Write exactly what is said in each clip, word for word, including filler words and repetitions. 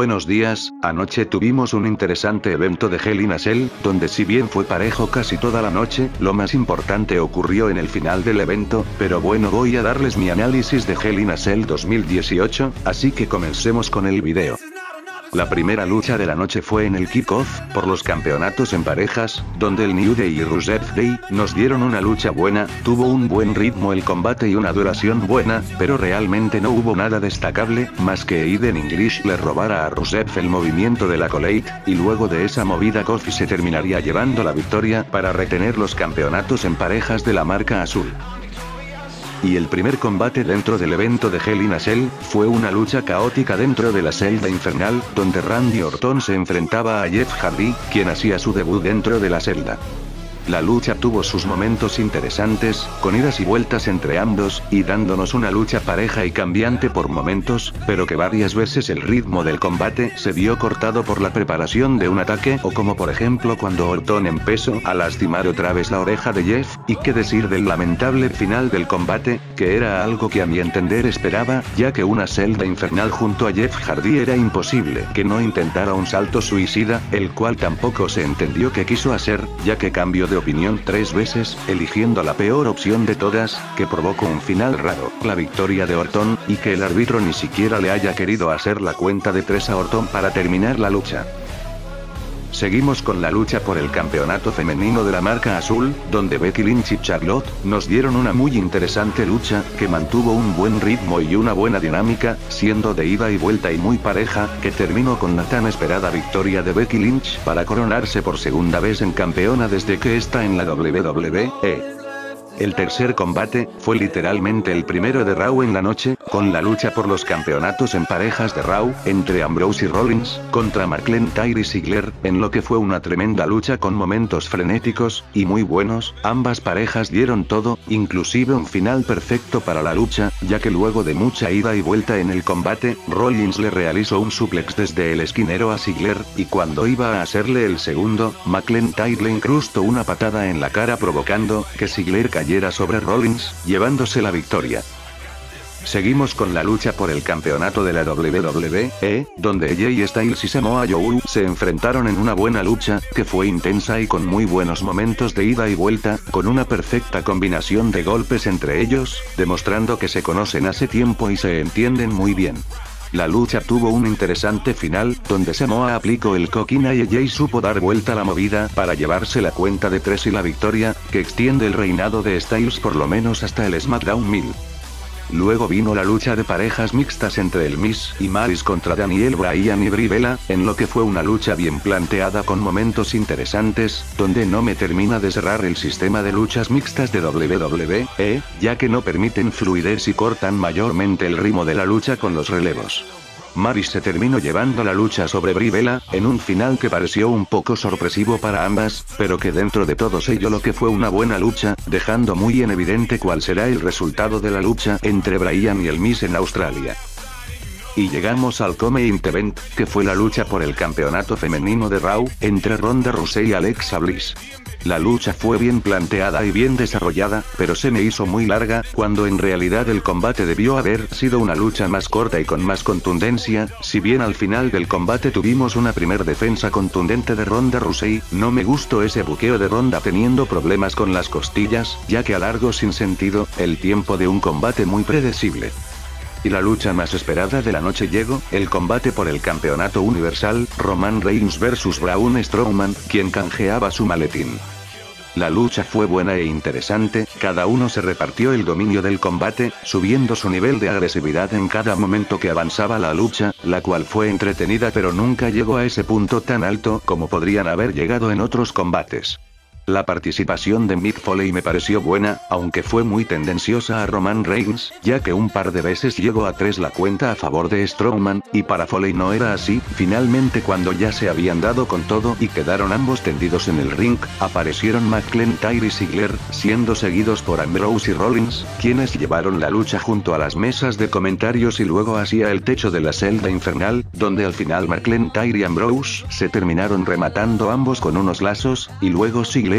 Buenos días, anoche tuvimos un interesante evento de Hell in a Cell, donde si bien fue parejo casi toda la noche, lo más importante ocurrió en el final del evento, pero bueno, voy a darles mi análisis de Hell in a Cell dos mil dieciocho, así que comencemos con el video. La primera lucha de la noche fue en el kickoff, por los campeonatos en parejas, donde el New Day y Rusev Day nos dieron una lucha buena, tuvo un buen ritmo el combate y una duración buena, pero realmente no hubo nada destacable, más que Aiden English le robara a Rusev el movimiento de la Colette, y luego de esa movida Kofi se terminaría llevando la victoria para retener los campeonatos en parejas de la marca azul. Y el primer combate dentro del evento de Hell in a Cell, fue una lucha caótica dentro de la celda infernal, donde Randy Orton se enfrentaba a Jeff Hardy, quien hacía su debut dentro de la celda. La lucha tuvo sus momentos interesantes, con idas y vueltas entre ambos, y dándonos una lucha pareja y cambiante por momentos, pero que varias veces el ritmo del combate se vio cortado por la preparación de un ataque o como por ejemplo cuando Orton empezó a lastimar otra vez la oreja de Jeff, y qué decir del lamentable final del combate, que era algo que a mi entender esperaba, ya que una celda infernal junto a Jeff Hardy era imposible que no intentara un salto suicida, el cual tampoco se entendió que quiso hacer, ya que cambió de opinión tres veces, eligiendo la peor opción de todas, que provocó un final raro, la victoria de Orton, y que el árbitro ni siquiera le haya querido hacer la cuenta de tres a Orton para terminar la lucha. Seguimos con la lucha por el campeonato femenino de la marca azul, donde Becky Lynch y Charlotte nos dieron una muy interesante lucha, que mantuvo un buen ritmo y una buena dinámica, siendo de ida y vuelta y muy pareja, que terminó con la tan esperada victoria de Becky Lynch para coronarse por segunda vez en campeona desde que está en la doble u doble u E. El tercer combate, fue literalmente el primero de Raw en la noche, con la lucha por los campeonatos en parejas de Raw, entre Ambrose y Rollins, contra McIntyre y Ziggler, en lo que fue una tremenda lucha con momentos frenéticos, y muy buenos, ambas parejas dieron todo, inclusive un final perfecto para la lucha, ya que luego de mucha ida y vuelta en el combate, Rollins le realizó un suplex desde el esquinero a Ziggler, y cuando iba a hacerle el segundo, McIntyre le incrustó una patada en la cara provocando que Ziggler cayera sobre Rollins, llevándose la victoria. Seguimos con la lucha por el campeonato de la doble u doble u E, donde A J Styles y Samoa Joe se enfrentaron en una buena lucha, que fue intensa y con muy buenos momentos de ida y vuelta, con una perfecta combinación de golpes entre ellos, demostrando que se conocen hace tiempo y se entienden muy bien. La lucha tuvo un interesante final, donde Samoa aplicó el coquina y A J supo dar vuelta a la movida para llevarse la cuenta de tres y la victoria, que extiende el reinado de Styles por lo menos hasta el SmackDown mil. Luego vino la lucha de parejas mixtas entre el Miz y Maryse contra Daniel Bryan y Brie Bella, en lo que fue una lucha bien planteada con momentos interesantes, donde no me termina de cerrar el sistema de luchas mixtas de doble u doble u E, ya que no permiten fluidez y cortan mayormente el ritmo de la lucha con los relevos. Maryse se terminó llevando la lucha sobre Brie Bella, en un final que pareció un poco sorpresivo para ambas, pero que dentro de todo selló lo que fue una buena lucha, dejando muy en evidente cuál será el resultado de la lucha entre Bryan y el Miz en Australia. Y llegamos al co-main event, que fue la lucha por el campeonato femenino de Raw, entre Ronda Rousey y Alexa Bliss. La lucha fue bien planteada y bien desarrollada, pero se me hizo muy larga, cuando en realidad el combate debió haber sido una lucha más corta y con más contundencia. Si bien al final del combate tuvimos una primer defensa contundente de Ronda Rousey, no me gustó ese buqueo de Ronda teniendo problemas con las costillas, ya que alargó sin sentido el tiempo de un combate muy predecible. Y la lucha más esperada de la noche llegó, el combate por el campeonato universal, Roman Reigns versus Braun Strowman, quien canjeaba su maletín. La lucha fue buena e interesante, cada uno se repartió el dominio del combate, subiendo su nivel de agresividad en cada momento que avanzaba la lucha, la cual fue entretenida pero nunca llegó a ese punto tan alto como podrían haber llegado en otros combates. La participación de Mick Foley me pareció buena, aunque fue muy tendenciosa a Roman Reigns, ya que un par de veces llegó a tres la cuenta a favor de Strowman, y para Foley no era así. Finalmente, cuando ya se habían dado con todo y quedaron ambos tendidos en el ring, aparecieron McIntyre y Ziggler, siendo seguidos por Ambrose y Rollins, quienes llevaron la lucha junto a las mesas de comentarios y luego hacia el techo de la celda infernal, donde al final McIntyre y Ambrose se terminaron rematando ambos con unos lazos, y luego Ziggler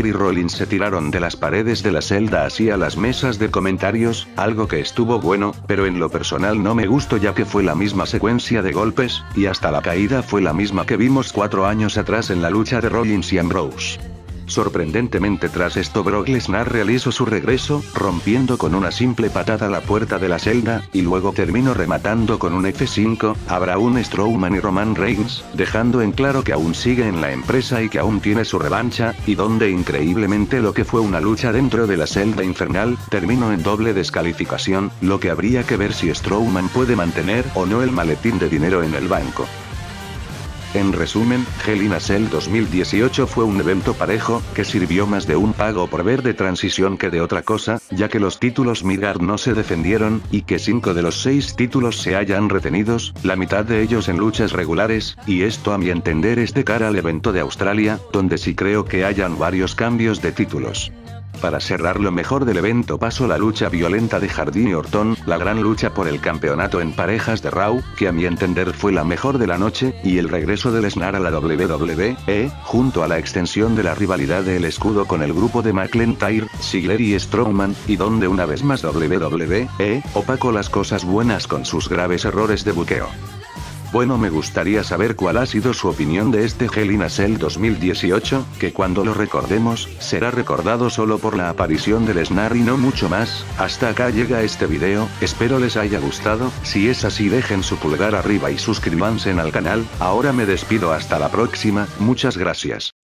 Lesnar y Rollins se tiraron de las paredes de la celda hacia las mesas de comentarios, algo que estuvo bueno, pero en lo personal no me gustó ya que fue la misma secuencia de golpes, y hasta la caída fue la misma que vimos cuatro años atrás en la lucha de Rollins y Ambrose. Sorprendentemente tras esto Brock Lesnar realizó su regreso, rompiendo con una simple patada la puerta de la celda, y luego terminó rematando con un F cinco, a Braun Strowman y Roman Reigns, dejando en claro que aún sigue en la empresa y que aún tiene su revancha, y donde increíblemente lo que fue una lucha dentro de la celda infernal, terminó en doble descalificación, lo que habría que ver si Strowman puede mantener o no el maletín de dinero en el banco. En resumen, Hell in a Cell dos mil dieciocho fue un evento parejo, que sirvió más de un pago por ver de transición que de otra cosa, ya que los títulos Midgard no se defendieron, y que cinco de los seis títulos se hayan retenidos, la mitad de ellos en luchas regulares, y esto a mi entender es de cara al evento de Australia, donde sí creo que hayan varios cambios de títulos. Para cerrar lo mejor del evento pasó la lucha violenta de Hardy y Orton, la gran lucha por el campeonato en parejas de Raw, que a mi entender fue la mejor de la noche, y el regreso de Lesnar a la W W E, junto a la extensión de la rivalidad del escudo con el grupo de McIntyre, Ziggler y Strowman, y donde una vez más W W E, opacó las cosas buenas con sus graves errores de buqueo. Bueno, me gustaría saber cuál ha sido su opinión de este Hell in a Cell dos mil dieciocho, que cuando lo recordemos, será recordado solo por la aparición de Lesnar y no mucho más. Hasta acá llega este video, espero les haya gustado, si es así dejen su pulgar arriba y suscríbanse al canal. Ahora me despido hasta la próxima, muchas gracias.